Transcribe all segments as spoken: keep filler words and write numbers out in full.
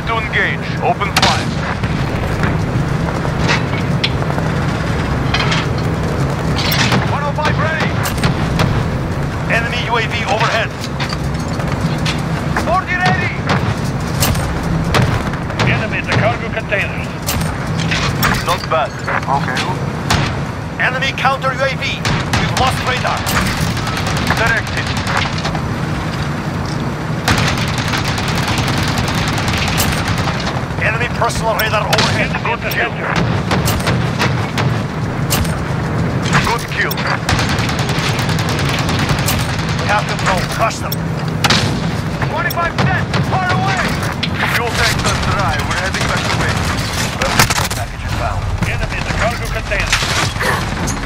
to engage. Open fire. one oh five ready. Enemy U A V overhead. forty ready. Enemy at the cargo containers. Not bad. Okay. Enemy counter U A V. We've lost radar. Directed. Enemy personal radar overhead. Enemy at the center. Good kill. We have control. Crush them. twenty-five percent. Far away. Fuel tanks are dry. We're heading back to base. Package is found. Enemy at the cargo container.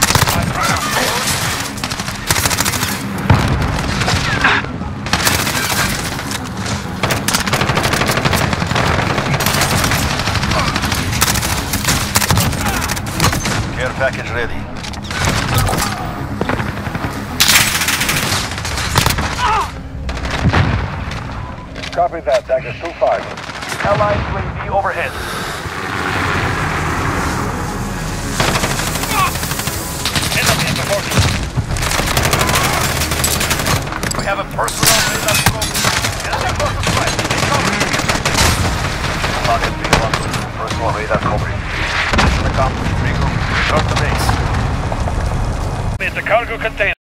Care package ready. Copy that, Dagger two five. Allied U A V overhead. Enemy at the forty. We have a personal radar scope. Enemy close to strike. Incoming. Target B one. Personal radar coverage. Accomplished, Rico. Return to base. Enemy at the cargo container.